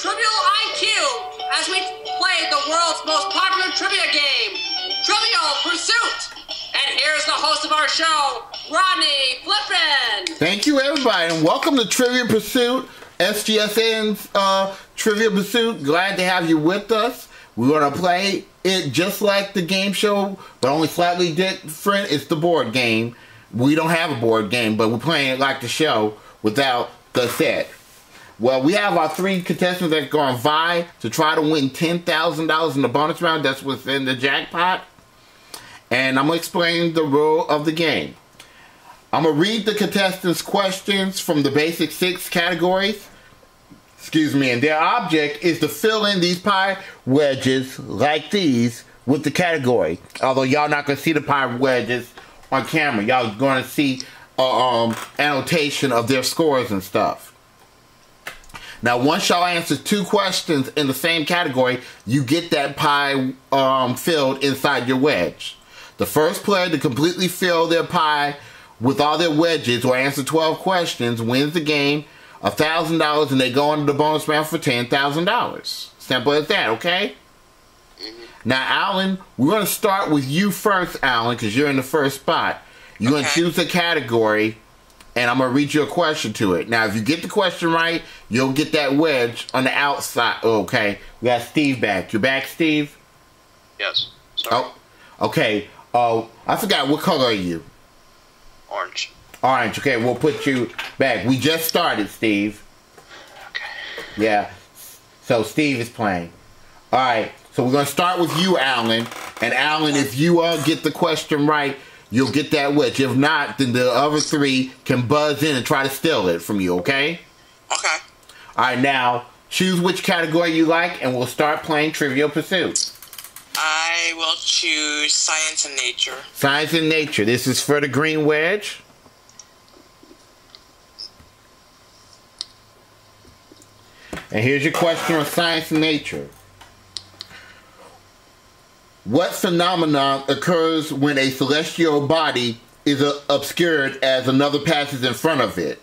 Trivial IQ as we play the world's most popular trivia game, Trivial Pursuit. And here's the host of our show, Rodney Flippin. Thank you, everybody, and welcome to Trivial Pursuit, SGSN's Trivial Pursuit. Glad to have you with us. We're going to play it just like the game show, but only slightly different. It's the board game. We don't have a board game, but we're playing it like the show without the set. Well, we have our three contestants that are going to vie to try to win $10,000 in the bonus round. That's within the jackpot. And I'm going to explain the rule of the game. I'm going to read the contestants' questions from the basic 6 categories. And their object is to fill in these pie wedges like these with the category. Although y'all not going to see the pie wedges on camera. Y'all going to see annotation of their scores and stuff. Now, once y'all answer 2 questions in the same category, you get that pie filled inside your wedge. The first player to completely fill their pie with all their wedges or answer 12 questions wins the game, $1,000, and they go into the bonus round for $10,000. Simple as that, okay? Now, Alan, we're going to start with you first, Alan, because you're in the first spot. You're going to choose a category, and I'm going to read you a question to it. Now, if you get the question right, you'll get that wedge on the outside. Okay, we got Steve back. You back, Steve? Yes. Sorry. Oh, okay. I forgot, what color are you? Orange. Orange. Okay, we'll put you back. We just started, Steve. Okay. Yeah. So Steve is playing. All right. So we're going to start with you, Alan. And Alan, if you get the question right, you'll get that wedge. If not, then the other 3 can buzz in and try to steal it from you, okay? Okay. All right, now, choose which category you like, and we'll start playing Trivial Pursuit. I will choose Science and Nature. Science and Nature. This is for the green wedge. And here's your question on Science and Nature. What phenomenon occurs when a celestial body is obscured as another passes in front of it?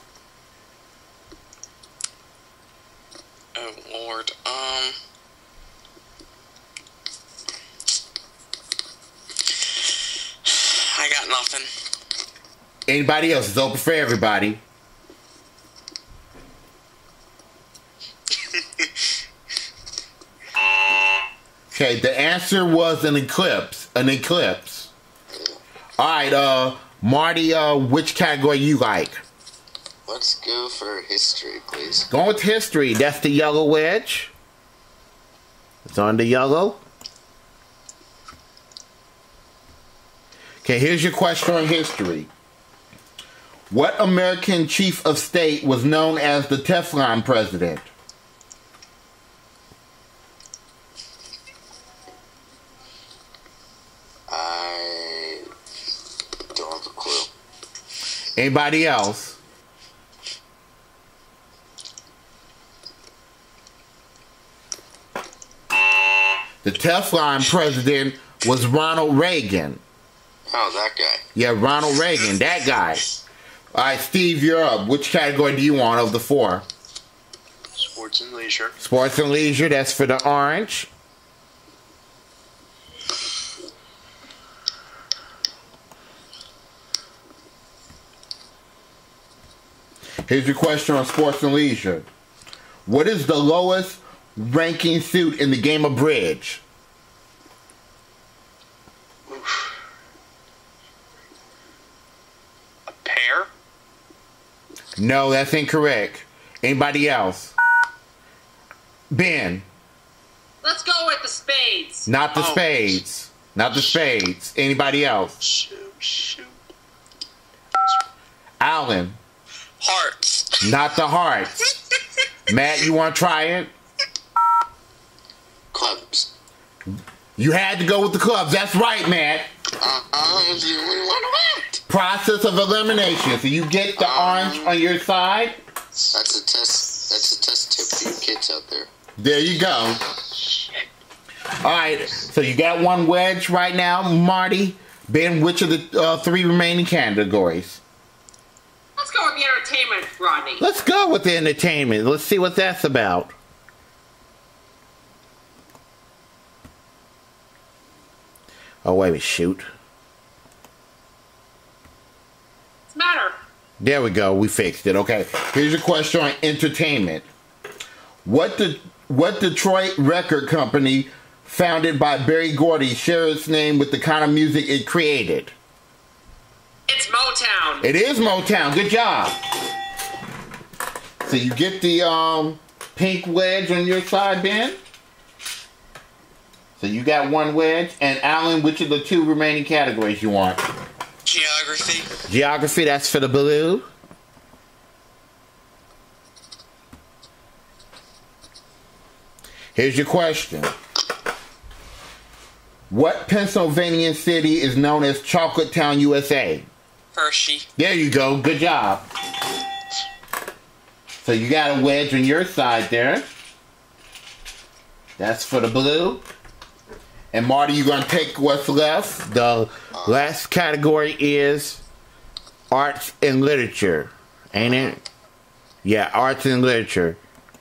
Oh, Lord. I got nothing. Anybody else? It's open for everybody. Okay, the answer was an eclipse. An eclipse. Alright, Marty, which category you like? Let's go for history, please. Going with history. That's the yellow wedge. It's on the yellow. Okay, here's your question on history. What American chief of state was known as the Teflon president? I don't have a clue. Anybody else? The Teflon president was Ronald Reagan. Oh, that guy. Yeah, Ronald Reagan, that guy. All right, Steve, you're up. Which category do you want of the 4? Sports and Leisure. Sports and Leisure, that's for the orange. Here's your question on Sports and Leisure. What is the lowest ranking suit in the game of bridge? Oof. A pair? No, that's incorrect. Anybody else? Ben. Let's go with the spades. Not the spades. Not the spades. Anybody else? Shoot. Alan. Hearts. Not the hearts. Matt, you want to try it? Clubs. You had to go with the clubs. That's right, Matt. You really want Process of elimination. So you get the orange on your side. That's a test. That's a test tip for you kids out there. There you go. All right. So you got one wedge right now, Marty. Ben, which of the 3 remaining categories? Let's go with the entertainment, Rodney. Let's go with the entertainment. Let's see what that's about. Oh, wait a minute. Shoot. What's the matter? There we go. We fixed it. Okay. Here's your question on entertainment. What Detroit record company founded by Berry Gordy shares its name with the kind of music it created? It's Motown. It is Motown. Good job. So you get the pink wedge on your side, Ben. So you got one wedge. And Alan, which of the two remaining categories you want? Geography. Geography, that's for the blue. Here's your question. What Pennsylvania city is known as Chocolate Town, USA? Hershey. There you go. Good job. So you got a wedge on your side there. That's for the blue. And Marty, you're going to take what's left. The last category is arts and literature. Ain't it? Yeah, arts and literature.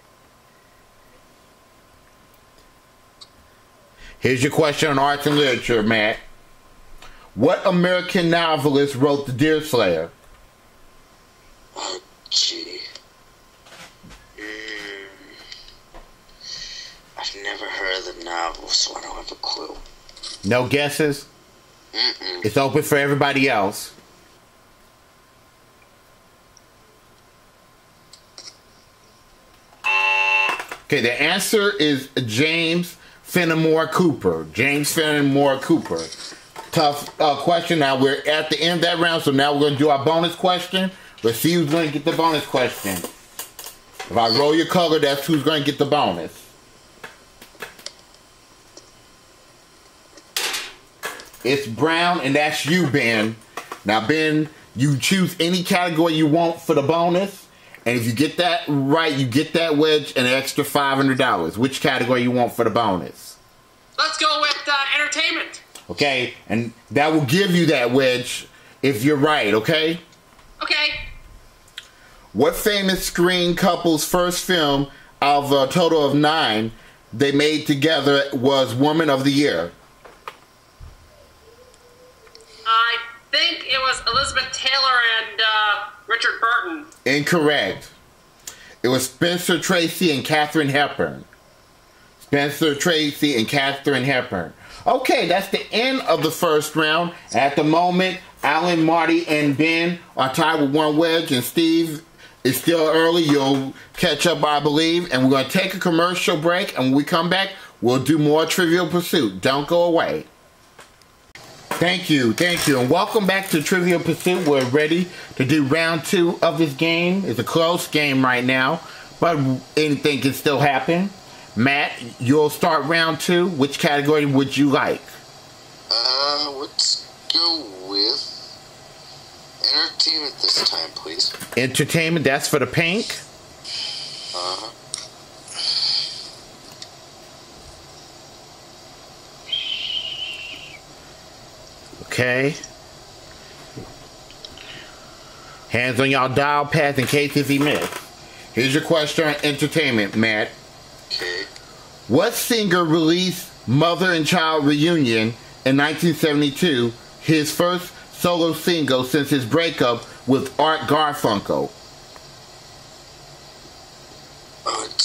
Here's your question on arts and literature, Matt. What American novelist wrote The Deerslayer? Oh, gee. I've never heard of the novel, so I don't have a clue. No guesses? Mm-mm. It's open for everybody else. Okay, the answer is James Fenimore Cooper. James Fenimore Cooper. Tough question. Now we're at the end of that round, so now we're going to do our bonus question. Let's see who's going to get the bonus question. If I roll your color, that's who's going to get the bonus. It's brown, and that's you, Ben. Now, Ben, you choose any category you want for the bonus, and if you get that right, you get that wedge and an extra $500. Which category you want for the bonus? Let's go with entertainment. Okay, and that will give you that wedge if you're right, okay? Okay. What famous screen couple's first film out of a total of 9 they made together was Woman of the Year? I think it was Elizabeth Taylor and Richard Burton. Incorrect. It was Spencer Tracy and Katharine Hepburn. Spencer Tracy and Katharine Hepburn. Okay, that's the end of the first round. At the moment, Alan, Marty, and Ben are tied with one wedge, and Steve is still early. You'll catch up, I believe. And we're going to take a commercial break, and when we come back, we'll do more Trivial Pursuit. Don't go away. Thank you, and welcome back to Trivial Pursuit. We're ready to do round 2 of this game. It's a close game right now, but anything can still happen. Matt, you'll start round 2. Which category would you like? Let's go with entertainment this time, please. Entertainment, that's for the pink. Uh-huh. Okay. Hands on y'all dial pads in case if he missed. Here's your question on entertainment, Matt. Okay. What singer released Mother and Child Reunion in 1972, his first solo single since his breakup with Art Garfunkel? Let's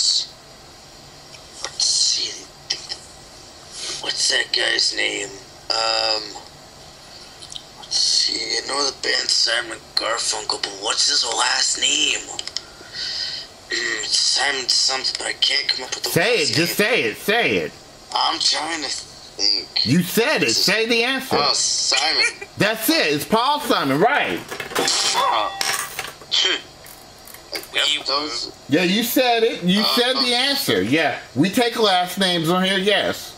see. What's that guy's name? Let's see. I know the band Simon Garfunkel, but what's his last name? It's Simon something, but I can't come up with the Say last it, just name. say it. I'm trying to think. You said it, say the answer. Oh, Simon. That's it, it's Paul Simon, right. Oh. Yep, those. Yeah, you said it, you said the answer. Yeah, we take last names on here, yes.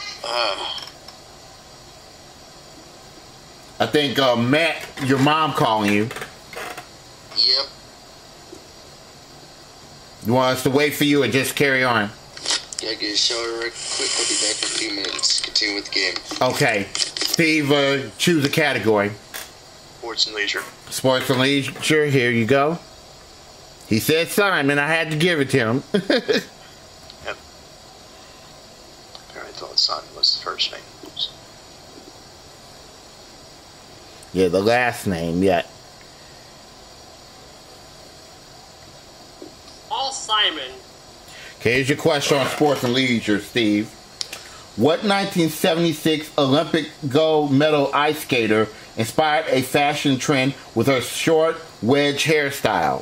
I think Matt, your mom calling you. Yep. You want us to wait for you or just carry on? Yeah, get a shower real quick. I'll be back in a few minutes. Continue with the game. Okay. Steve, choose a category. Sports and leisure. Sports and leisure, here you go. He said Simon, I had to give it to him. Yep. I thought Simon was the first name. Yeah, the last name, yeah. Paul Simon. Okay, here's your question on sports and leisure, Steve. What 1976 Olympic gold medal ice skater inspired a fashion trend with her short wedge hairstyle?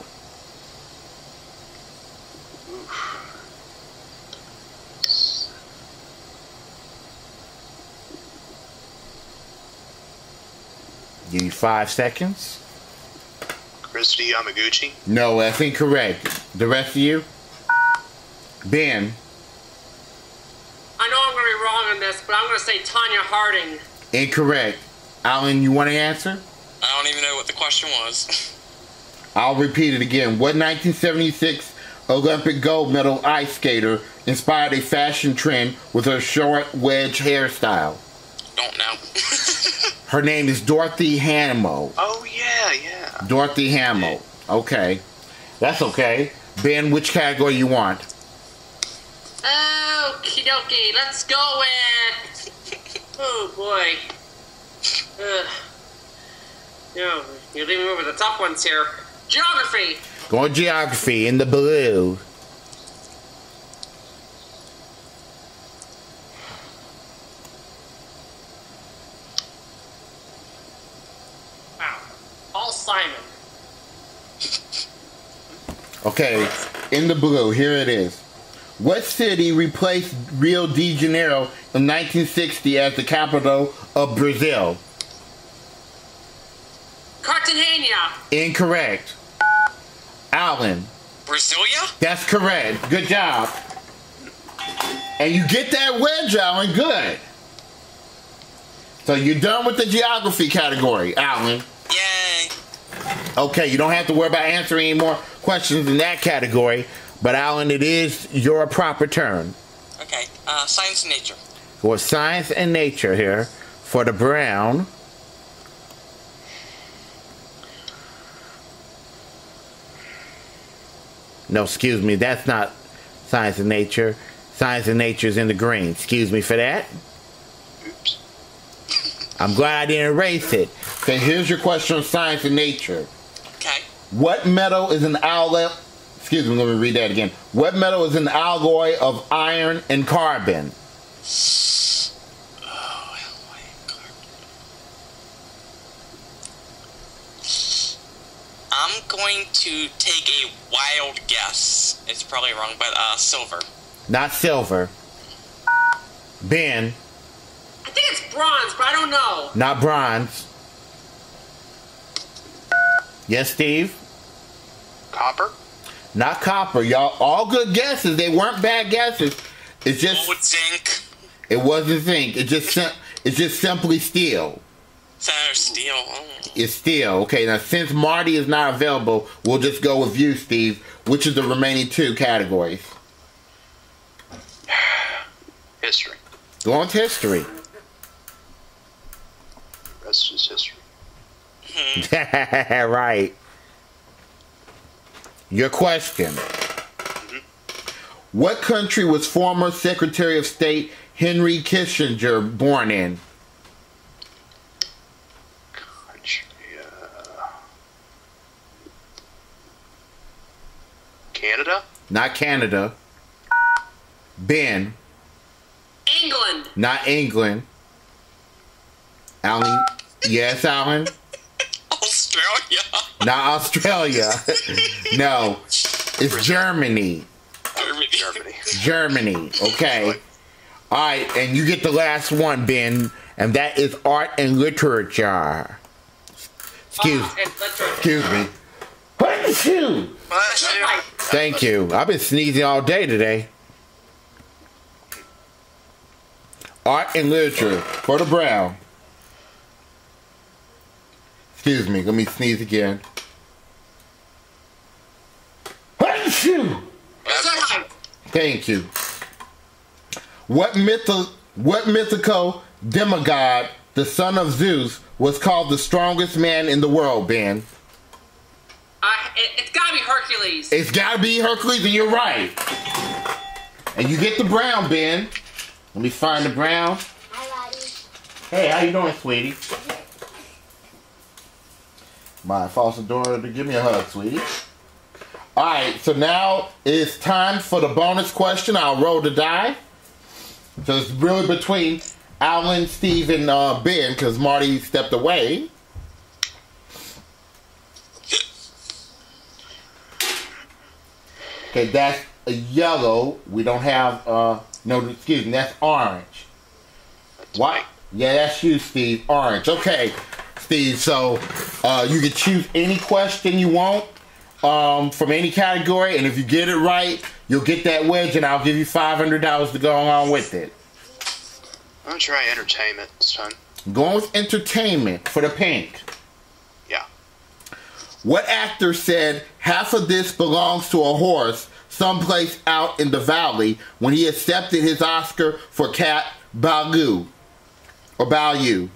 Give you 5 seconds. Christy Yamaguchi. No, that's incorrect. The rest of you? Ben. I know I'm going to be wrong on this, but I'm going to say Tanya Harding. Incorrect. Alan, you want to answer? I don't even know what the question was. I'll repeat it again. What 1976 Olympic gold medal ice skater inspired a fashion trend with her short wedge hairstyle? Don't know. Her name is Dorothy Hamill. Oh, yeah. Dorothy Hamill. Okay. That's okay. Ben, which category you want? Okie dokie, let's go with... Oh boy. You're leaving me over the top ones here. Geography. Going geography in the blue. Wow. Paul Simon. Okay, in the blue, here it is. What city replaced Rio de Janeiro in 1960 as the capital of Brazil? Cartagena. Incorrect. Alan. Brasilia? That's correct. Good job. And you get that wedge, Alan. Good. So you're done with the geography category, Alan. Yay. Okay, you don't have to worry about answering any more questions in that category. But Alan, it is your proper turn. Okay, science and nature. For science and nature here for the brown. No, excuse me, that's not science and nature. Science and nature is in the green. Excuse me for that. Oops. I'm glad I didn't erase it. Okay, here's your question on science and nature. Okay. What metal is an alloy? Excuse me, let me read that again. What metal is an alloy of iron and carbon? I'm going to take a wild guess. It's probably wrong, but silver. Not silver. Ben. I think it's bronze, but I don't know. Not bronze. Yes, Steve? Copper. Not copper. Y'all, all good guesses. They weren't bad guesses. It's just... Gold, zinc. It wasn't zinc. It's just simply steel. Steel. Oh. It's steel. Okay, now since Marty is not available, we'll just go with you, Steve. Which is the remaining 2 categories? History. Go on to history. Rest is history. Right. Your question. What country was former Secretary of State Henry Kissinger born in? Canada? Not Canada. Ben. England. Not England. Alan. Yes, Alan. Australia. Not Australia. No. It's Germany. Germany. Okay. Alright, and you get the last one, Ben. And that is art and literature. Excuse me. Thank you. I've been sneezing all day today. Art and literature for the brown. Excuse me. Let me sneeze again. Thank you. What mythical demigod, the son of Zeus, was called the strongest man in the world, Ben? It's gotta be Hercules. It's gotta be Hercules, and you're right. And you get the brown, Ben. Let me find the brown. Hi, Lottie. Hey, how you doing, sweetie? My foster daughter to give me a hug, sweetie. Alright, so now it's time for the bonus question. I'll roll the die. So it's really between Alan, Steve, and Ben, because Marty stepped away. Okay, that's a yellow. We don't have, no, excuse me, that's orange. What? Yeah, that's you, Steve. Orange. Okay, Steve, so you can choose any question you want from any category, and if you get it right, you'll get that wedge, and I'll give you $500 to go along with it. I'm gonna try entertainment this time. Going with entertainment for the pink. Yeah. What actor said half of this belongs to a horse someplace out in the valley when he accepted his Oscar for Cat Ballou? Or Ballou?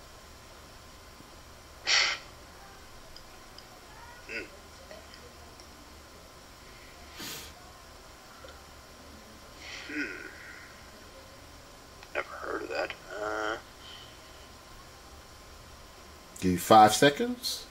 Never heard of that. Give you 5 seconds.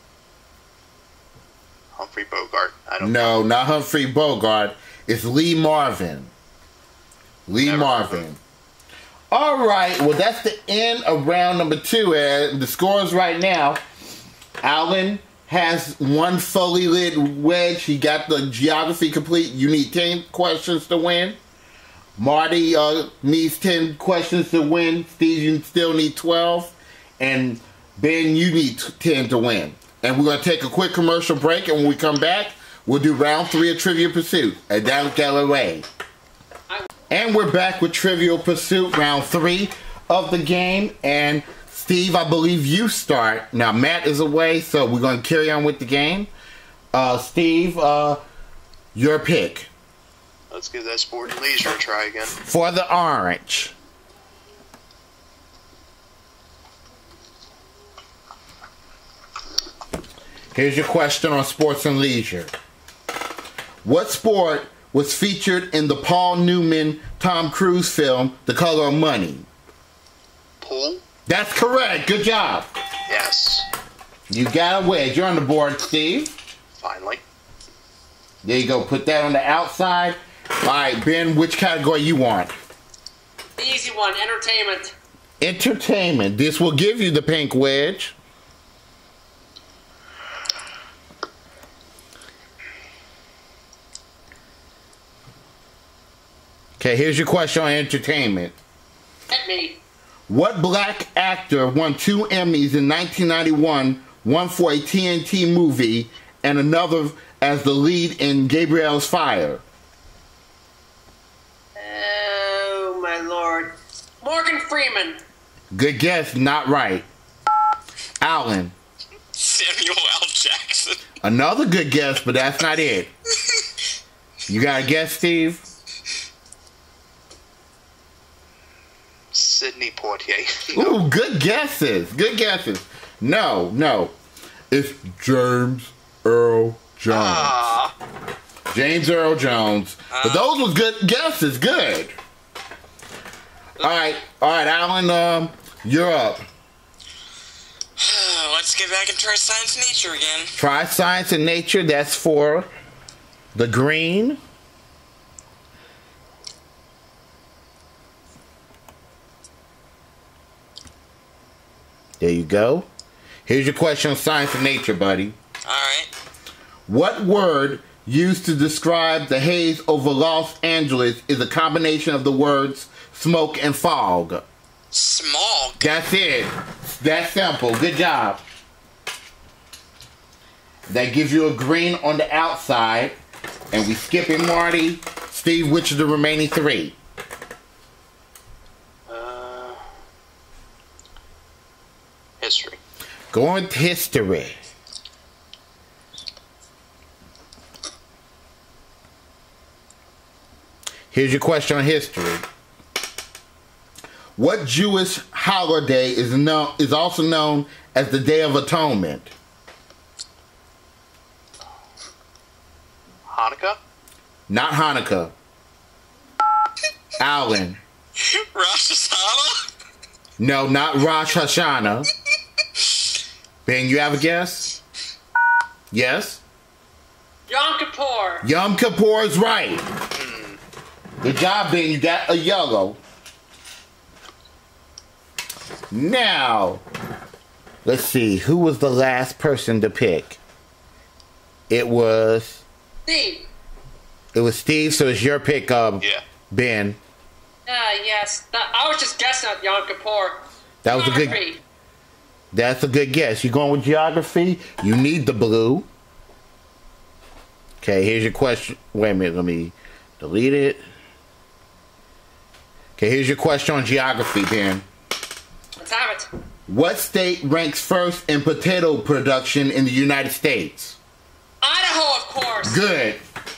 Humphrey Bogart. I don't know. No, not Humphrey Bogart. It's Lee Marvin. Lee Never Marvin. All right. Well, that's the end of round number 2. And the scores right now, Alan has 1 fully lit wedge. He got the geography complete. You need 10 questions to win. Marty needs 10 questions to win. Steve, you still need 12. And Ben, you need 10 to win. And we're going to take a quick commercial break, and when we come back, we'll do round 3 of Trivial Pursuit. And don't go away. And we're back with Trivial Pursuit, round 3 of the game. And Steve, I believe you start. Now, Matt is away, so we're going to carry on with the game. Steve, your pick. Let's give that sport and leisure a try again. For the orange. Here's your question on sports and leisure. What sport was featured in the Paul Newman Tom Cruise film The Color of Money? Pool? That's correct. Good job. Yes. You got a wedge. You're on the board, Steve. Finally. There you go. Put that on the outside. All right, Ben, which category you want? The easy one, entertainment. Entertainment. This will give you the pink wedge. Okay, here's your question on entertainment. Hit me. What black actor won 2 Emmys in 1991, one for a TNT movie and another as the lead in Gabriel's Fire? Oh, my lord. Morgan Freeman. Good guess, not right. Alan. Samuel L. Jackson. Another good guess, but that's not it. You got a guess, Steve? Sidney Poitier. Ooh, good guesses. Good guesses. No. It's James Earl Jones. Ah. James Earl Jones. But those was good guesses. Good. All right, Alan, you're up. Let's get back and try science and nature again. Try science and nature. That's for the green. There you go. Here's your question on science and nature, buddy. Alright. What word used to describe the haze over Los Angeles is a combination of the words smoke and fog? Smog. That's it. That's simple. Good job. That gives you a green on the outside. And we skip it, Marty. Steve, which of the remaining 3? History. Going with history. Here's your question on history. What Jewish holiday is also known as the Day of Atonement? Hanukkah? Not Hanukkah. Alan. Rosh Hashanah? No, not Rosh Hashanah. Ben, you have a guess? Yes? Yom Kippur. Yom Kippur is right. Good job, Ben. You got a yellow. Now, let's see. Who was the last person to pick? It was Steve. It was Steve, so it's your pick, Yeah. Ben. Yes. I was just guessing at Yom Kippur. That was a good. Geography. That's a good guess. You going with geography? You need the blue. Okay, here's your question. Wait a minute, let me delete it. Okay, here's your question on geography, Ben. Let's have it. What state ranks first in potato production in the United States? Idaho, of course. Good.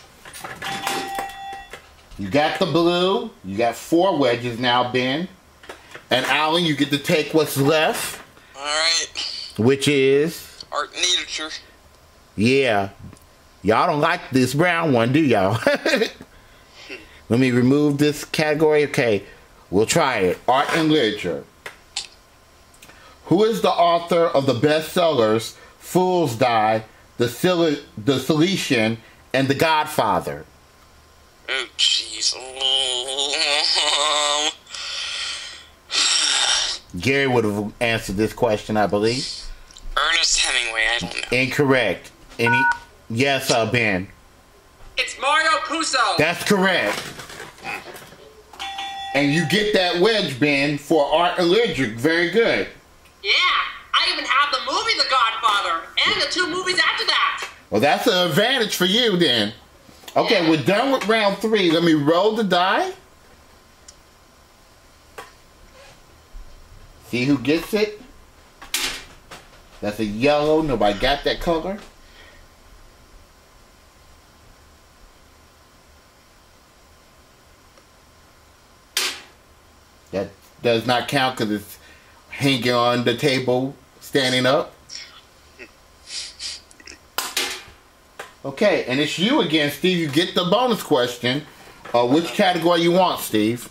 You got the blue. You got 4 wedges now, Ben. And Alan, you get to take what's left, Alright. which is... Art and literature. Yeah. Y'all don't like this brown one, do y'all? Let me remove this category. Okay, we'll try it. Art and literature. Who is the author of the bestsellers Fool's Die, The Cilician, and The Godfather? Oh, jeez. Gary would have answered this question, I believe. Ernest Hemingway, I don't know. Incorrect. Yes, Ben. It's Mario Puzo. That's correct. And you get that wedge, Ben, for art and literature. Very good. Yeah. I even have the movie The Godfather and the 2 movies after that. Well, that's an advantage for you, then. Okay, we're done with round 3. Let me roll the die. See who gets it? That's a yellow. Nobody got that color. That does not count because it's hanging on the table, standing up. Okay, and it's you again, Steve. You get the bonus question. Which category you want, Steve?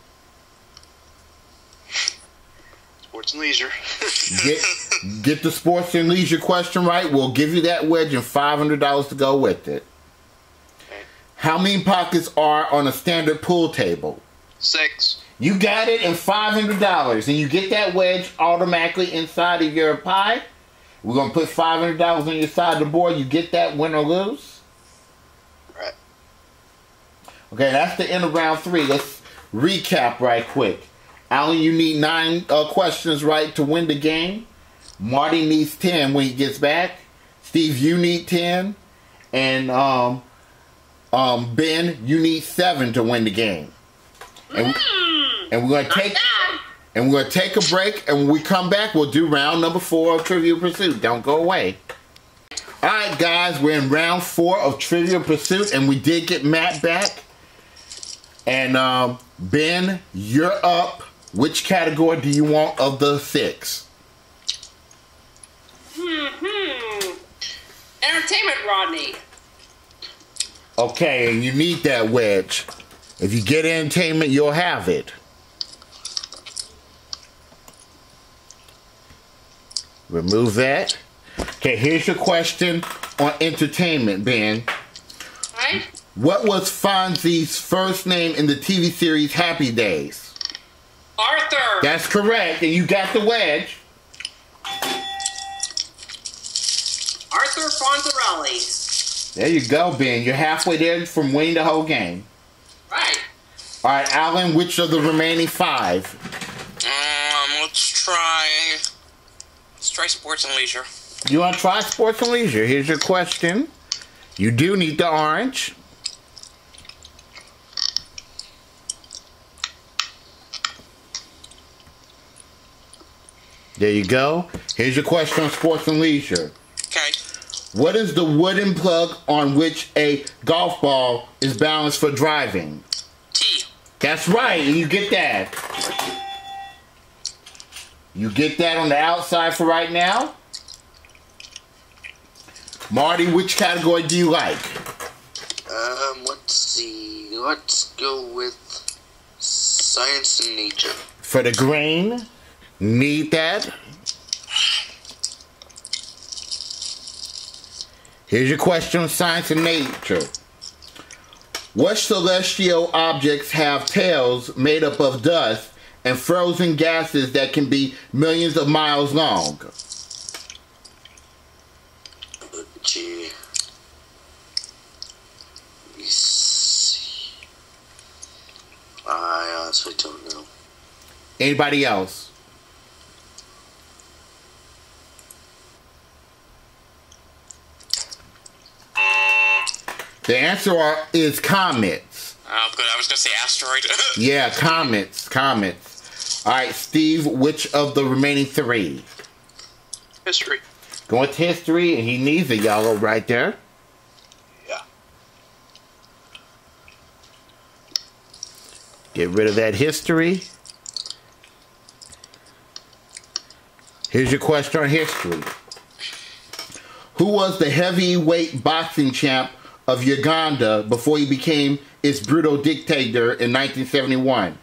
Sports and leisure. Get the sports and leisure question right. We'll give you that wedge and $500 to go with it. Okay. How many pockets are on a standard pool table? 6. You got it, and $500. And you get that wedge automatically inside of your pie. We're going to put $500 on your side of the board. You get that, win or lose. Right. Okay, that's the end of round 3. Let's recap right quick. Alan, you need 9 questions right to win the game. Marty needs 10 when he gets back. Steve, you need 10. And Ben, you need 7 to win the game. And we're going to take a break, and when we come back, we'll do round number 4 of Trivial Pursuit. Don't go away. All right, guys, we're in round 4 of Trivial Pursuit, and we did get Matt back. And Ben, you're up. Which category do you want of the 6? Entertainment, Rodney. Okay, and you need that wedge. If you get entertainment, you'll have it. Remove that. Okay, here's your question on entertainment, Ben. Right? What was Fonzie's first name in the TV series Happy Days? Arthur. That's correct, and you got the wedge. Arthur Fonzarelli. There you go, Ben. You're halfway there from winning the whole game. Right. All right, Alan, which of the remaining 5? Let's try sports and leisure. You want to try sports and leisure? Here's your question. You do need the orange. There you go. Here's your question on sports and leisure. Okay. What is the wooden plug on which a golf ball is balanced for driving? T. That's right, and you get that. You get that on the outside for right now. Marty, which category do you like? Let's see. Let's go with science and nature. For the green, need that. Here's your question on science and nature. What celestial objects have tails made up of dust and frozen gases that can be millions of miles long? Gee. Let me see. I honestly don't know. Anybody else? The answer is comets. Oh, good. I was going to say asteroid. Yeah, comets. All right, Steve, which of the remaining three? History. Going to history, and he needs a yellow right there. Yeah. Get rid of that history. Here's your question on history. Who was the heavyweight boxing champ of Uganda before he became its brutal dictator in 1971?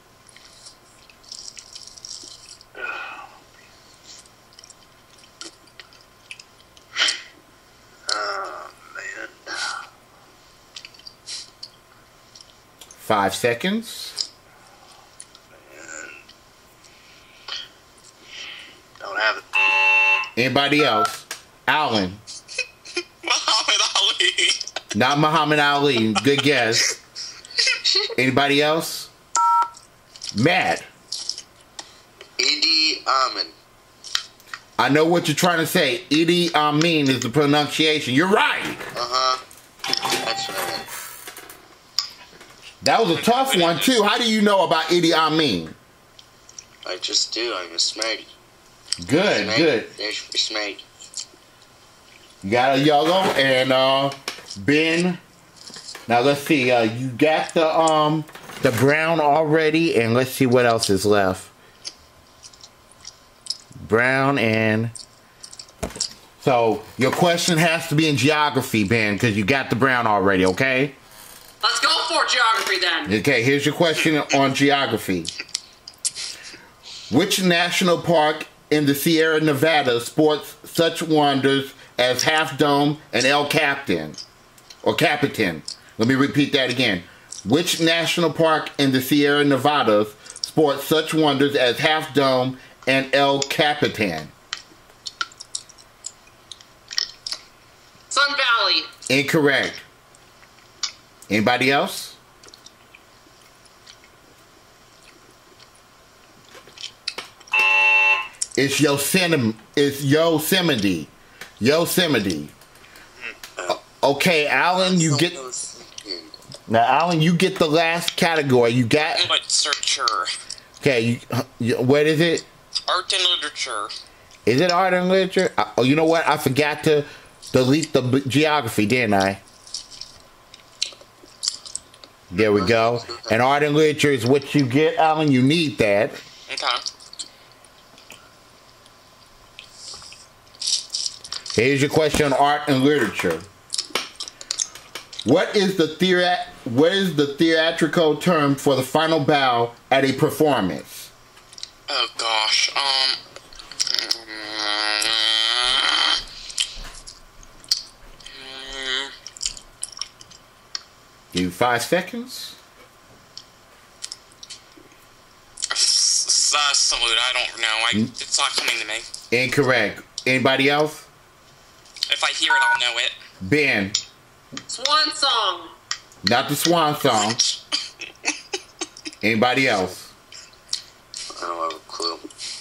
Oh, man. 5 seconds. Don't have it. Anybody else? Alan. Muhammad Ali. Not Muhammad Ali. Good guess. Anybody else? Matt. Idi Amin. I know what you're trying to say. Idi Amin is the pronunciation. You're right. That's right. That was a tough one, too. How do you know about Idi Amin? I just do. I'm a smarty. Good, good. There's for smarty. You got a yellow and Ben. Now let's see. You got the brown already, and let's see what else is left. Brown and so your question has to be in geography, Ben, because you got the brown already. Okay. Let's go for geography then. Okay. Here's your question on geography. Which national park in the Sierra Nevada sports such wonders as Half Dome and El Capitan? Or Capitan. Let me repeat that again. Which national park in the Sierra Nevadas sports such wonders as Half Dome and El Capitan? Sun Valley. Incorrect. Anybody else? It's Yosemite. It's Yosemite. Yosemite. Okay, Alan, you get now. Alan, you get the last category. You got Literature. okay. What is it? Art and literature. Is it art and literature? Oh, you know what? I forgot to delete the geography, didn't I? There we go. And art and literature is what you get, Alan. You need that. Okay. Here's your question on art and literature. What is the theatrical term for the final bow at a performance? Oh gosh. Give you 5 seconds. Salute. I don't know. It's not coming to me. Incorrect. Anybody else? If I hear it, I'll know it. Ben. Swan Song. Not the swan song. Anybody else? I don't have a clue.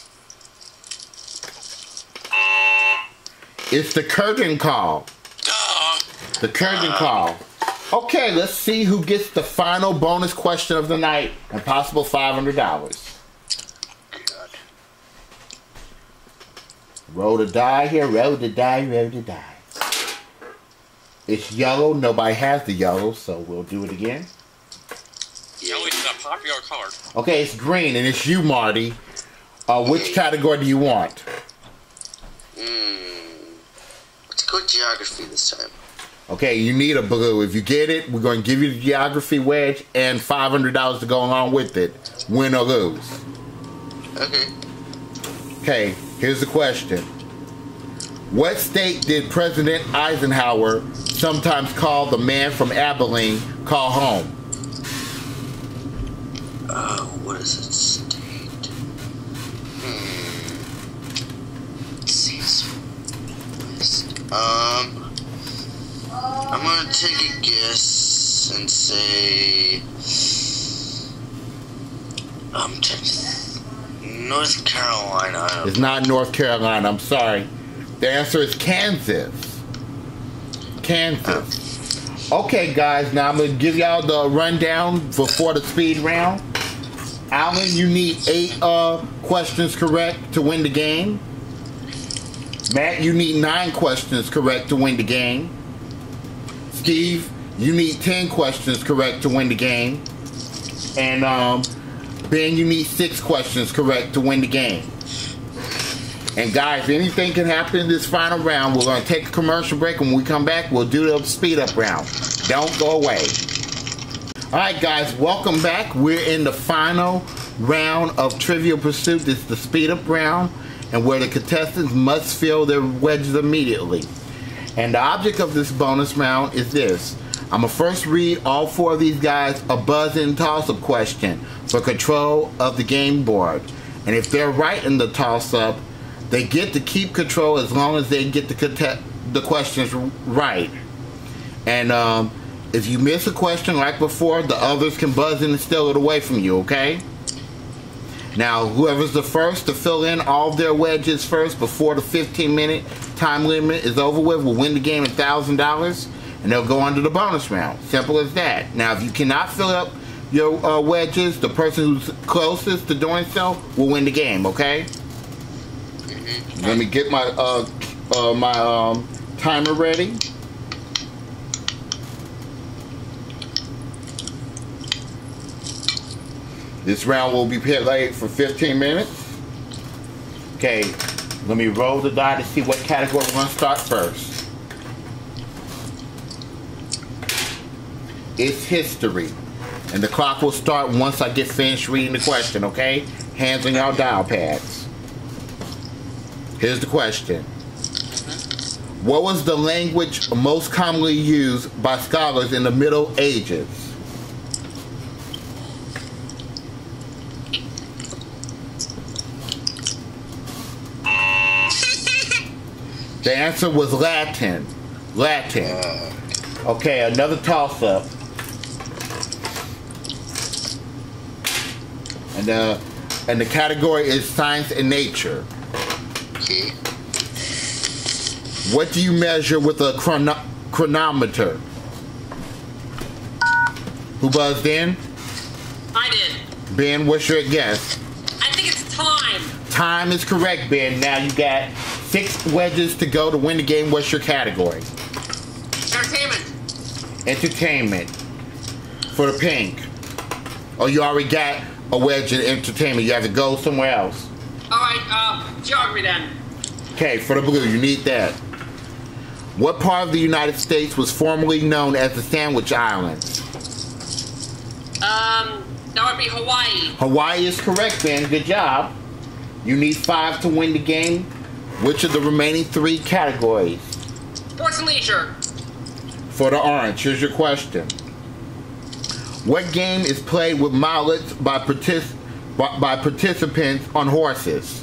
It's the curtain call. Duh. The curtain call. Okay, let's see who gets the final bonus question of the night and possible $500. God. Roll the die here. Roll the die. Roll the die. It's yellow. Nobody has the yellow, so we'll do it again. Yellow is a popular color. Okay, it's green, and it's you, Marty. Which category do you want? Let's go geography this time. Okay, you need a blue. If you get it, we're going to give you the geography wedge and $500 to go along with it. Win or lose. Okay. Okay, here's the question. What state did President Eisenhower, sometimes called the man from Abilene, call home? What is it? State. Let's see. I'm gonna take a guess and say North Carolina. It's not North Carolina. I'm sorry. The answer is Kansas. Kansas. Okay, guys. Now I'm gonna give y'all the rundown before the speed round. Alan, you need 8 questions correct to win the game. Matt, you need 9 questions correct to win the game. Steve, you need 10 questions correct to win the game. And Ben, you need 6 questions correct to win the game. And guys, anything can happen in this final round. We're going to take a commercial break, and when we come back, we'll do the speed up round. Don't go away. Alright guys, welcome back. We're in the final round of Trivial Pursuit. This is the speed up round, and where the contestants must fill their wedges immediately. And the object of this bonus round is this. I'm going to first read all 4 of these guys a buzz-in toss-up question for control of the game board. And if they're right in the toss-up, they get to keep control as long as they get the questions right. And if you miss a question like before, the others can buzz in and steal it away from you, okay? Now, whoever's the first to fill in all of their wedges first before the 15-minute time limit is over with will win the game $1,000, and they'll go on to the bonus round. Simple as that. Now, if you cannot fill up your wedges, the person who's closest to doing so will win the game, okay? Let me get my timer ready. This round will be played for 15 minutes. Okay, let me roll the die to see what category we're going to start first. It's history. And the clock will start once I get finished reading the question, okay? Hands on y'all dial pads. Here's the question. What was the language most commonly used by scholars in the Middle Ages? The answer was Latin. Latin. Okay, another toss-up. And the category is science and nature. Okay. What do you measure with a chronometer? Who buzzed in? I did. Ben, what's your guess? I think it's time. Time is correct, Ben. Now you got 6 wedges to go to win the game. What's your category? Entertainment. Entertainment. For the pink. Oh, you already got a wedge in entertainment. You have to go somewhere else. Alright, geography then. Okay, for the blue, you need that. What part of the United States was formerly known as the Sandwich Islands? That would be Hawaii. Hawaii is correct, Ben. Good job. You need 5 to win the game. Which of the remaining 3 categories? Sports and leisure. For the orange, here's your question. What game is played with mallets by participants on horses?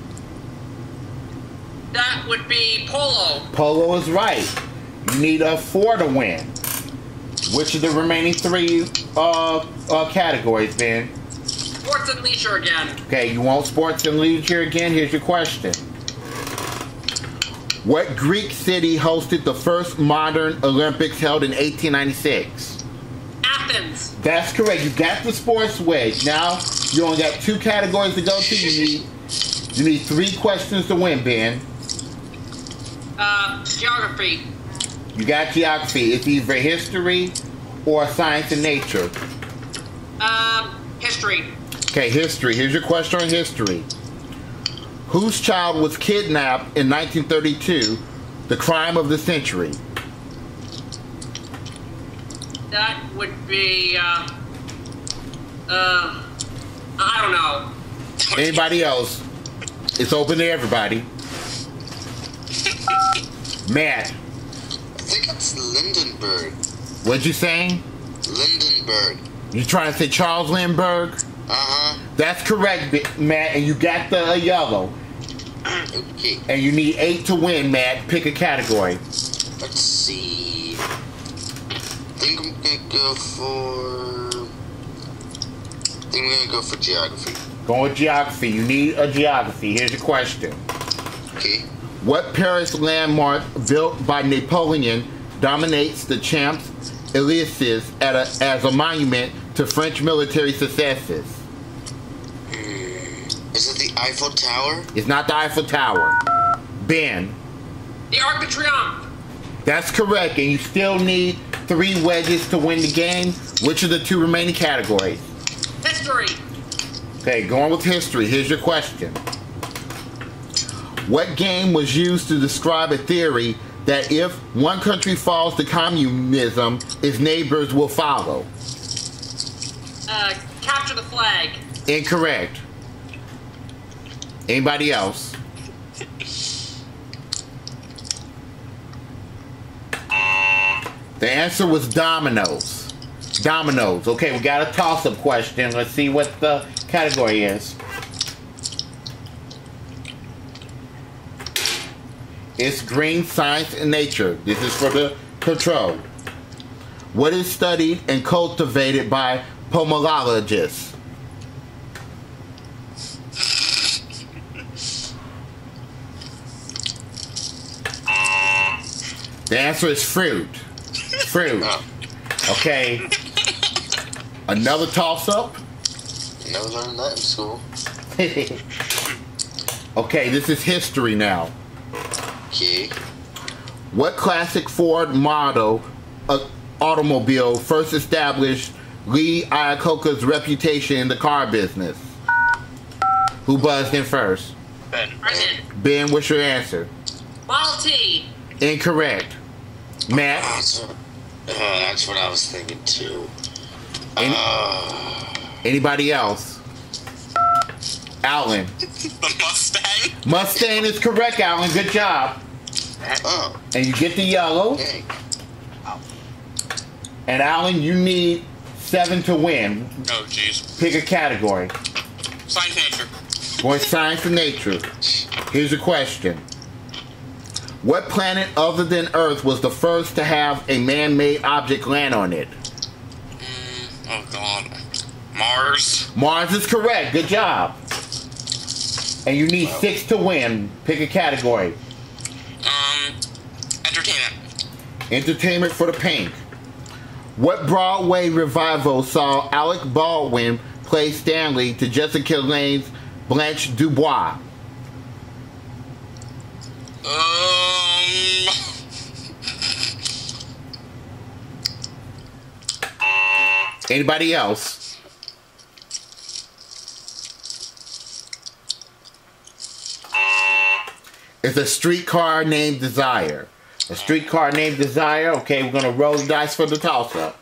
That would be polo. Polo is right. You need a 4 to win. Which of the remaining 3 categories, Ben? Sports and leisure again. Okay, you want sports and leisure again? Here's your question. What Greek city hosted the first modern Olympics held in 1896? Athens. That's correct. You got the sports wedge. Now you only got 2 categories to go to. You need 3 questions to win, Ben. Geography. You got geography. It's either history or science and nature. History. Okay, history. Here's your question on history. Whose child was kidnapped in 1932? The crime of the century. That would be, I don't know. Anybody else? It's open to everybody. Matt, I think it's Lindenberg. what'd you say? Lindenberg. You trying to say Charles Lindbergh? Uh-huh. That's correct, Matt, and you got the yellow. Okay. And you need 8 to win, Matt. Pick a category. Let's see. I think I'm gonna go for... I think we're gonna go for geography. Going with geography. You need a geography. Here's your question. Okay. What Paris landmark built by Napoleon dominates the Champs-Élysées as a monument to French military successes? Is it the Eiffel Tower? It's not the Eiffel Tower. Ben. The Arc de Triomphe. That's correct, and you still need 3 wedges to win the game. Which are the 2 remaining categories? History. Okay, going with history. Here's your question. What game was used to describe a theory that if one country falls to communism, its neighbors will follow? Capture the flag. Incorrect. Anybody else? The answer was dominoes. Dominoes. Okay, we got a toss-up question. Let's see what the category is. It's green, science, and nature. This is for the control. What is studied and cultivated by pomologists? The answer is fruit. Fruit. Okay. Another toss-up. Never learned that in school. Okay, this is history now. Okay. What classic Ford model automobile first established Lee Iacocca's reputation in the car business? Who buzzed in first? Ben. Ben, what's your answer? Model T. Incorrect. Matt? That's what I was thinking too. Anybody else? Alan? The Mustang. Mustang is correct, Alan. Good job. Oh, And you get the yellow. dang. And Alan, you need 7 to win. Oh, jeez. Pick a category. Science nature. Going science and nature. Here's your question. What planet other than Earth was the first to have a man-made object land on it? Oh, God. Mars. Mars is correct. Good job. And you need 6 to win. Pick a category. Entertainment. Entertainment for the pink. What Broadway revival saw Alec Baldwin play Stanley to Jessica Lange's Blanche Dubois? Anybody else? It's A Streetcar Named Desire. A Streetcar Named Desire. Okay, we're going to roll the dice for the toss-up.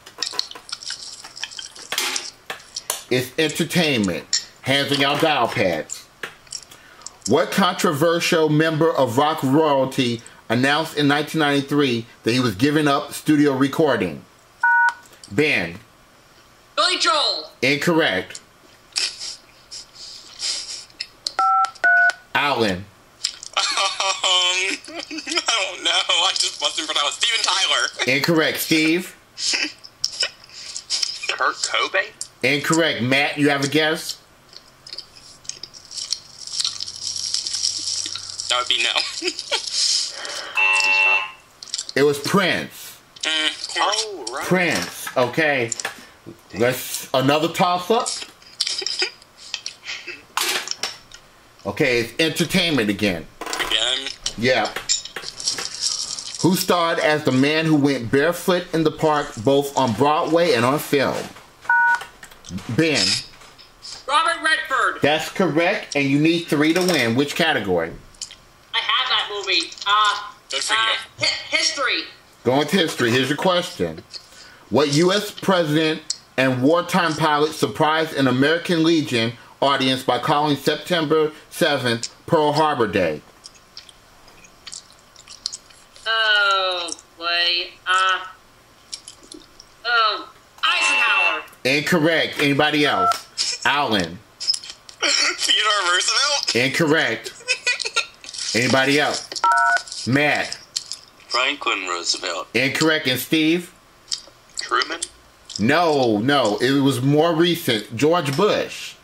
It's entertainment. Hands on your dial pads. What controversial member of rock royalty announced in 1993 that he was giving up studio recording? Ben. Billy Joel. Incorrect. Alan. I don't know. I just wasn't for that was Steven Tyler. Incorrect. Steve. Kurt Cobain? Incorrect. Matt, you have a guess? That would be no. It was Prince. Of course. Oh, right. Prince. Okay. Let's another toss-up. Okay, it's entertainment again. Again. Yeah. Who starred as the man who went barefoot in the park both on Broadway and on film? Ben. Robert Redford. That's correct, and you need 3 to win. Which category? I have that movie. Good for you. History. Going with history. Here's your question. What U.S. president and wartime pilot surprised an American Legion audience by calling September 7th Pearl Harbor Day? say, Eisenhower. Incorrect. Anybody else? Alan. Theodore Roosevelt. Incorrect. Anybody else? Matt. Franklin Roosevelt. Incorrect. And Steve? Truman. No. It was more recent. George Bush.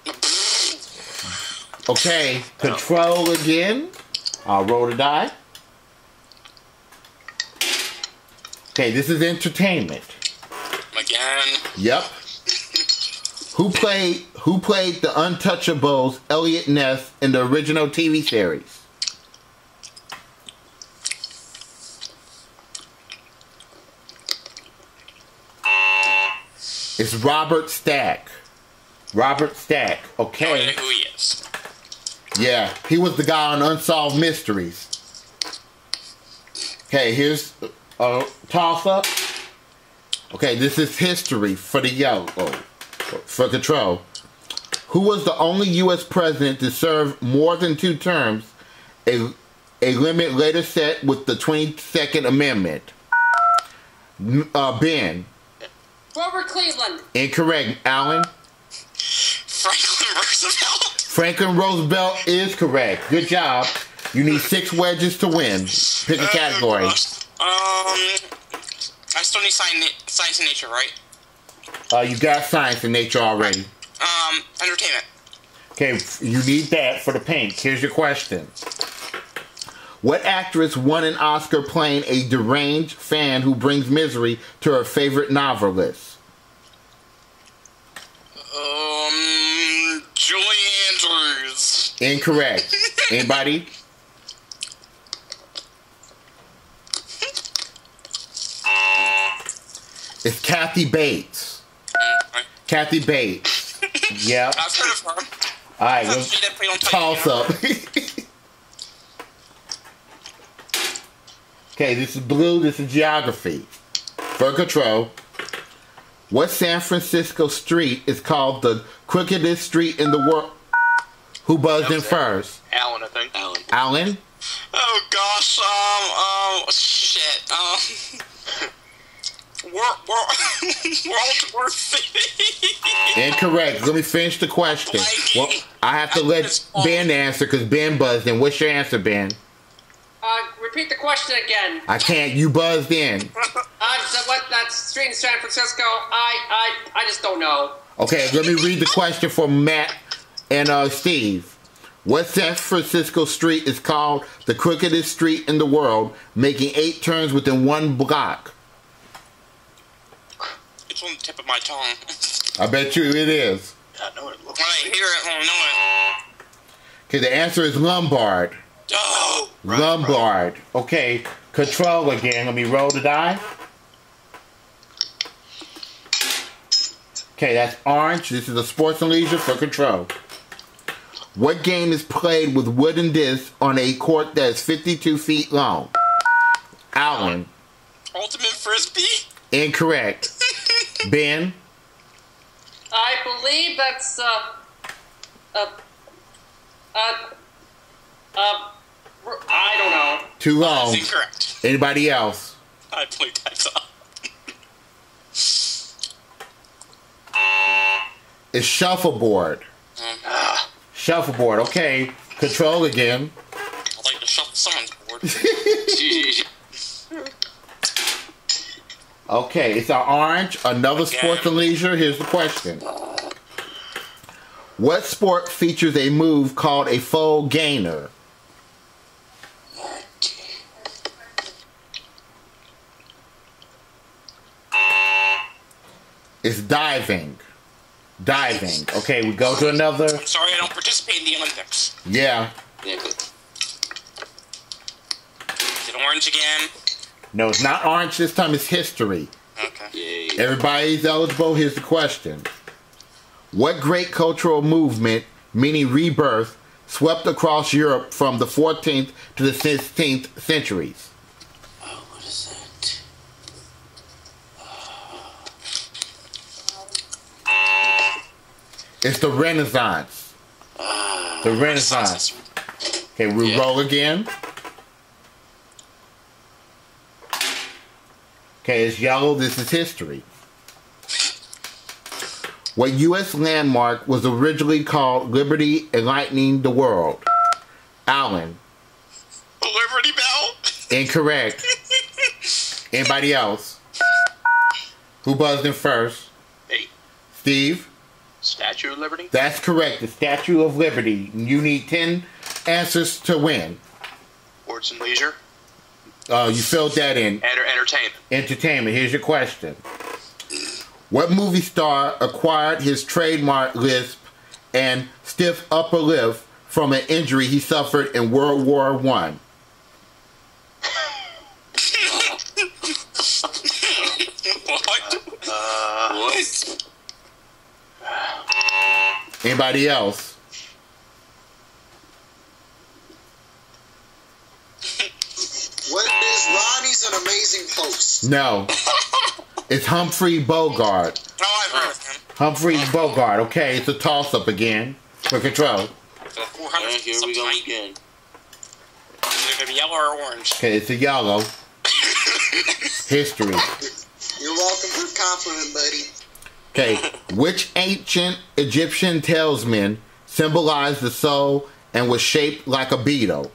Okay. Control again. I'll roll the die. Okay, this is entertainment. Again. Yep. Who played the Untouchables Elliot Ness in the original TV series? It's Robert Stack. Robert Stack. Okay. I don't know who he is. Yeah, he was the guy on Unsolved Mysteries. Okay, here's a toss-up. Okay, this is history for the for Control. Who was the only U.S. president to serve more than 2 terms, a limit later set with the 22nd Amendment? Ben. Grover Cleveland. Incorrect. Alan? Franklin Roosevelt. Franklin Roosevelt is correct. Good job. You need 6 wedges to win. Pick a category. I still need science and nature, right? You got science and nature already. Entertainment. Okay, you need that for the pink. Here's your question. What actress won an Oscar playing a deranged fan who brings misery to her favorite novelist? Julie Andrews. Incorrect. Anybody? It's Kathy Bates. Kathy Bates. Yeah. I've heard of her. All right, That's let's me that play on toss Titan. up. Okay, this is blue. This is geography. For Control. What San Francisco street is called the crookedest street in the world? Who buzzed in first? Alan, I think. Alan? Oh gosh, shit, World War C. Incorrect. Let me finish the question. Well, I have to let Ben answer because Ben buzzed in. What's your answer, Ben? Repeat the question again. I can't. You buzzed in. So what? That street in San Francisco? I just don't know. Okay, let me read the question for Matt and Steve. What San Francisco street is called the crookedest street in the world, making 8 turns within 1 block? It's on the tip of my tongue. I bet you it is. I know what it looks When I like. hear it, I know Okay, the answer is Lombard. it. Oh! Lombard. Okay, Control again. Let me roll the die. Okay, that's orange. This is a sports and leisure for Control. What game is played with wooden discs on a court that is 52 feet long? Alan. Ultimate Frisbee? Incorrect. Ben. I believe that's I don't know. Too long. That's incorrect. Anybody else? I played that song. It's shuffleboard. Shuffleboard. Okay. Control again. I'd like to shuffle someone's board. Okay, it's our orange. Another sports and leisure. Here's the question. What sport features a move called a full gainer? It's diving. Diving. Okay, we go to another. Sorry, I don't participate in the Olympics. Yeah. Is it orange again? No, it's not orange this time. It's history. Okay. Everybody's eligible. Here's the question. What great cultural movement, meaning rebirth, swept across Europe from the 14th to the 16th centuries? Oh, what is that? It's the Renaissance. The Renaissance. Okay, we roll again. Okay, it's yellow. This is history. What U.S. landmark was originally called Liberty Enlightening the World? Alan. Liberty Bell. Incorrect. Anybody else? Who buzzed in first? Hey, Steve? Statue of Liberty? That's correct. The Statue of Liberty. You need 10 answers to win. Sports and leisure? You filled that in. Entertainment. Entertainment. Here's your question. What movie star acquired his trademark lisp and stiff upper lip from an injury he suffered in World War I? What? Anybody else? What is Ronnie's An Amazing Post? No. It's Humphrey Bogart. Oh, I've heard of him. Humphrey Bogart. Okay, it's a toss-up again for control. So 400 Here we go again. Is it going to be yellow or orange? Okay, it's a yellow. History. You're welcome for the compliment, buddy. Okay, which ancient Egyptian talisman symbolized the soul and was shaped like a beetle?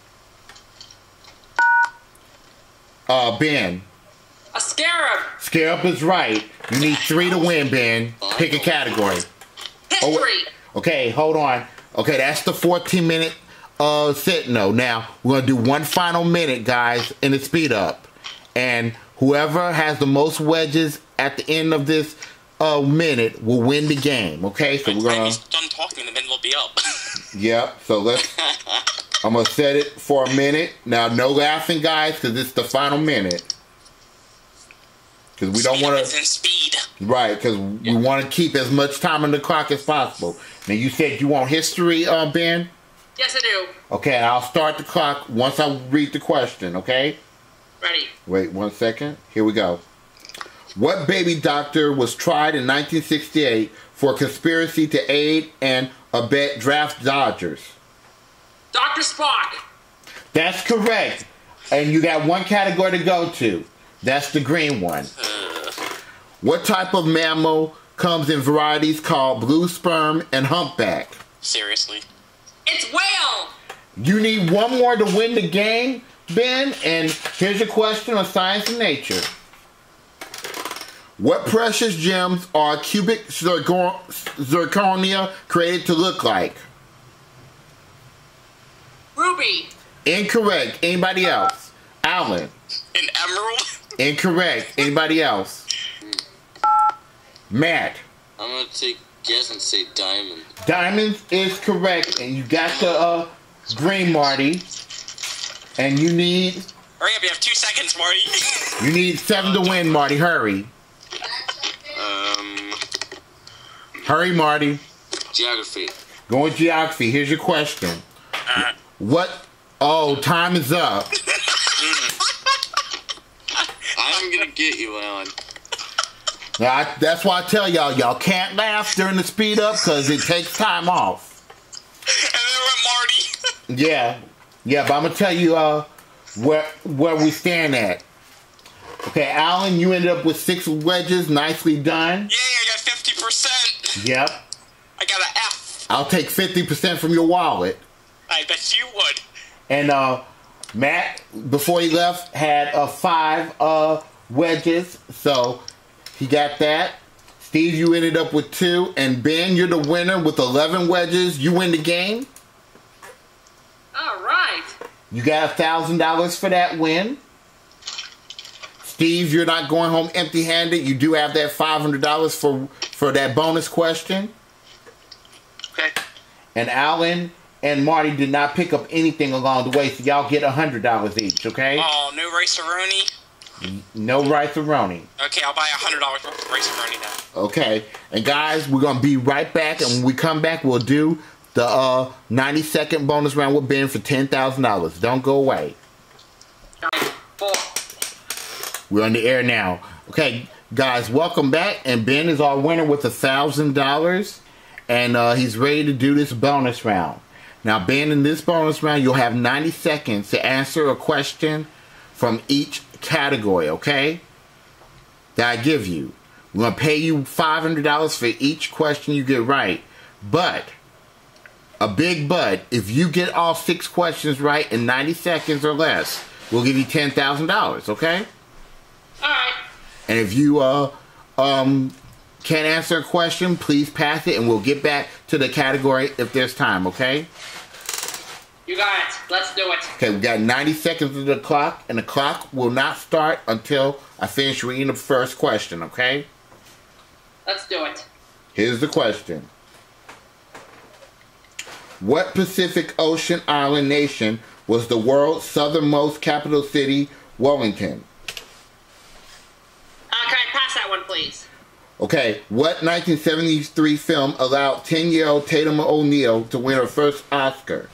Ben. A scarab. Scarab is right. You need 3 to win, Ben. Pick a category. History. Okay, hold on. Okay, that's the 14-minute Sentinel. Now, we're going to do one final minute, guys, in the speed up. And whoever has the most wedges at the end of this minute will win the game. Okay, so we're When going he's to... done talking, then we'll be up. Yep, so let's... I'm going to set it for a minute. Now, no laughing, guys, because it's the final minute. Because we don't want to... Speed. Right, because we want to keep as much time on the clock as possible. Now, you said you want history, Ben? Yes, I do. Okay, I'll start the clock once I read the question, okay? Ready. Wait 1 second. Here we go. What baby doctor was tried in 1968 for conspiracy to aid and abet draft dodgers? Dr. Spock. That's correct. And you got one category to go to. That's the green one. What type of mammal comes in varieties called blue sperm and humpback? Seriously. It's whale. You need one more to win the game, Ben, and here's your question on science and nature. What precious gems are cubic zirconia created to look like? Ruby. Incorrect. Anybody else? Alan. An emerald? Incorrect. Anybody else? Matt. I'm gonna take guess and say diamond. Diamonds is correct, and you got the green, Marty. And you need Hurry up, you have 2 seconds, Marty. 7 to win, Marty. Hurry. Hurry, Marty. Geography. Go with geography. Here's your question. What? Oh, time is up. I'm gonna get you, Alan. Now, that's why I tell y'all can't laugh during the speed up because it takes time off. And then went Marty. Yeah, but I'm gonna tell you where we stand at. Okay, Alan, you ended up with 6 wedges. Nicely done. Yay, I got 50%. Yep. I got an F. I'll take 50% from your wallet. I bet you would. And Matt, before he left, had 5 wedges, so he got that. Steve, you ended up with 2, and Ben, you're the winner with 11 wedges. You win the game. All right. You got $1,000 for that win. Steve, you're not going home empty-handed. You do have that $500 for that bonus question. Okay. And Alan and Marty did not pick up anything along the way, so y'all get $100 each, okay? Oh, no rice-a-roni? No rice-a-roni. Okay, I'll buy $100 worth of rice-a-roni now. Okay. And guys, we're going to be right back, and when we come back, we'll do the 90-second bonus round with Ben for $10,000. Don't go away. 9, 4. We're on the air now. Okay, guys, welcome back. And Ben is our winner with $1,000. And he's ready to do this bonus round. Now, Ben, in this bonus round, you'll have 90 seconds to answer a question from each category, okay? that I give you. We're going to pay you $500 for each question you get right. But, a big but, if you get all 6 questions right in 90 seconds or less, we'll give you $10,000, okay? Alright. And if you can't answer a question, please pass it and we'll get back to the category if there's time, okay? You got it. Let's do it. Okay, we got 90 seconds of the clock, and the clock will not start until I finish reading the first question, okay? Let's do it. Here's the question. What Pacific Ocean island nation was the world's southernmost capital city, Wellington? Can I pass that one, please? Okay, what 1973 film allowed 10-year-old Tatum O'Neal to win her first Oscar?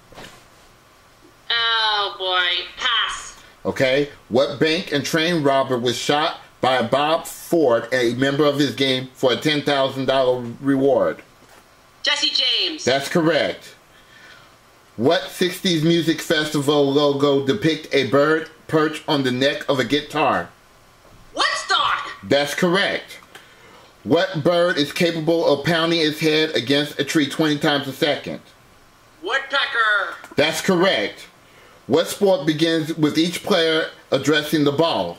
Oh, boy. Pass. Okay, what bank and train robber was shot by Bob Ford, a member of his gang, for a $10,000 reward? Jesse James. That's correct. What 60s music festival logo depicts a bird perched on the neck of a guitar? Woodstock. That's correct. What bird is capable of pounding its head against a tree 20 times a second? Woodpecker. That's correct. What sport begins with each player addressing the ball?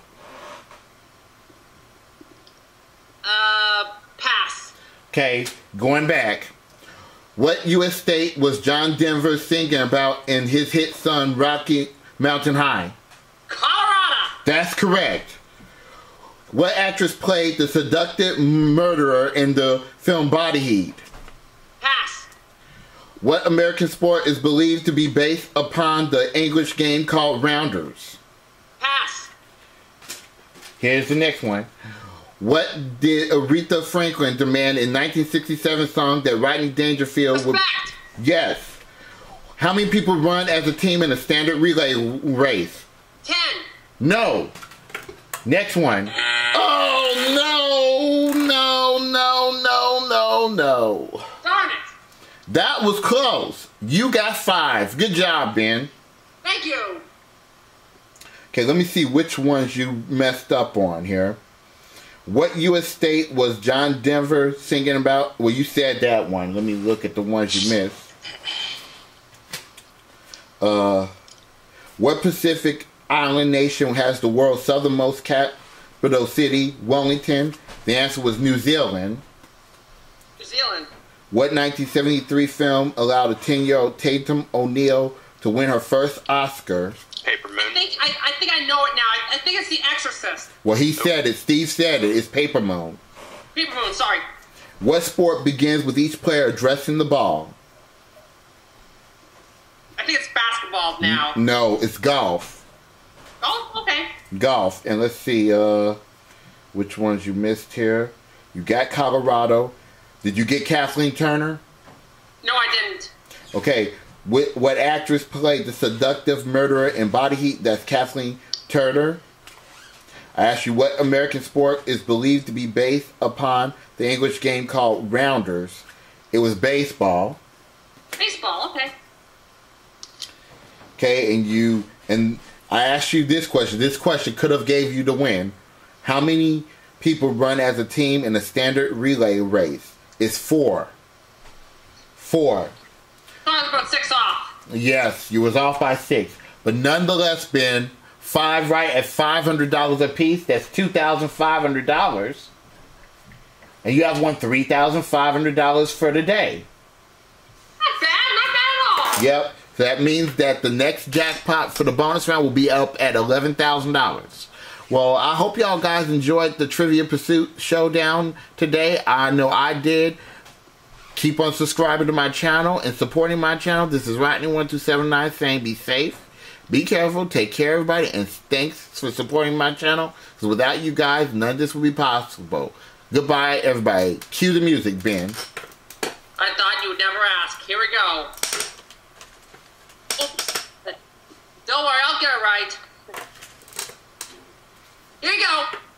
Pass. Okay, going back. What U.S. state was John Denver singing about in his hit song Rocky Mountain High? Colorado. That's correct. What actress played the seductive murderer in the film Body Heat? Pass. What American sport is believed to be based upon the English game called Rounders? Pass. Here's the next one. What did Aretha Franklin demand in 1967 song that Rodney Dangerfield would... Respect. Yes. How many people run as a team in a standard relay race? 10. No. Next one. Oh, no. Darn it. That was close. You got 5. Good job, Ben. Thank you. Okay, let me see which ones you messed up on here. What U.S. state was John Denver singing about? Well, you said that one. Let me look at the ones you missed. What Pacific island nation has the world's southernmost capital city, Wellington? The answer was New Zealand. New Zealand. What 1973 film allowed a 10-year-old Tatum O'Neal to win her first Oscar? Paper Moon. I think I know it now. I think it's The Exorcist. Well, he said it. Steve said it. It's Paper Moon. Paper Moon, sorry. What sport begins with each player addressing the ball? I think it's basketball now. No, it's golf. Oh, okay. Golf. And let's see which ones you missed here. You got Colorado. Did you get Kathleen Turner? No, I didn't. Okay. What actress played the seductive murderer in Body Heat? That's Kathleen Turner. I asked you what American sport is believed to be based upon the English game called Rounders. It was baseball. Baseball, okay. Okay, and I asked you this question. This question could have gave you the win. How many people run as a team in a standard relay race? It's 4. 4. I was about 6 off. Yes, you was off by 6. But nonetheless, Ben, 5 right at $500 a piece. That's $2,500. And you have won $3,500 for the day. Not bad at all. Yep. So that means that the next jackpot for the bonus round will be up at $11,000. Well, I hope y'all guys enjoyed the Trivia Pursuit Showdown today. I know I did. Keep on subscribing to my channel and supporting my channel. This is Rodney1279 saying be safe, be careful, take care of everybody, and thanks for supporting my channel. Because without you guys, none of this would be possible. Goodbye, everybody. Cue the music, Ben. I thought you would never ask. Here we go. Oops. Don't worry, I'll get it right. Here you go.